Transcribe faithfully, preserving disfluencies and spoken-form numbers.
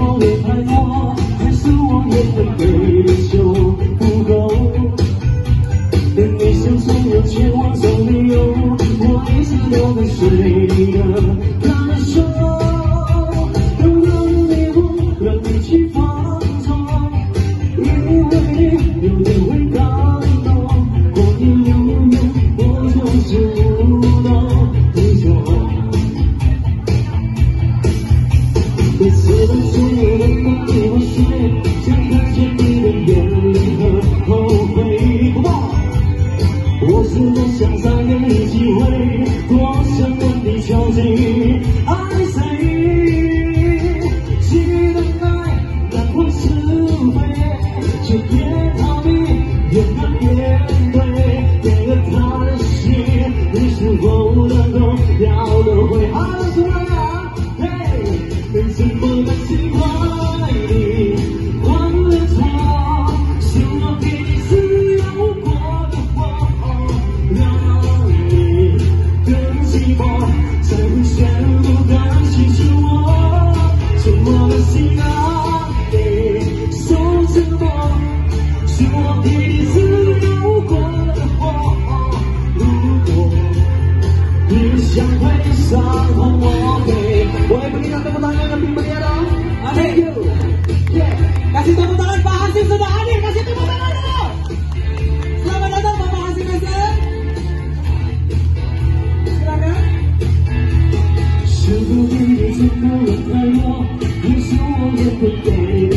否也太多，还是我眼的对手不够？连你想所有牵我走理由，我一直都跟随你的感受。等到的礼物让你去放纵，因为你有点会感动。过年流年我就是无动于衷。每次当所有人都对我睡，想看见你的眼泪和后悔。我始终想再给你机会，多想跟你靠近，爱谁？记得爱，难或是非，就别逃避，勇敢面对。给了他的心，你是否能够要得回？啊，出来啊！嘿，为什么甘心爱你，换了他，是我给你自由过的活。让你更寂寞，才会陷入感情漩涡。沉默的心啊，给受折磨，是我给你自由过的活。如果你想会伤害我，对，我也不知道怎么答应的，并不接了。阿妹 ，kasih tepuk tangan Pak Hasim sudah hadir, kasih tepuk tangan dulu. Selamat datang Bapak Hasim Hasan. Silakan. 是不是你真的太多，还是我也会被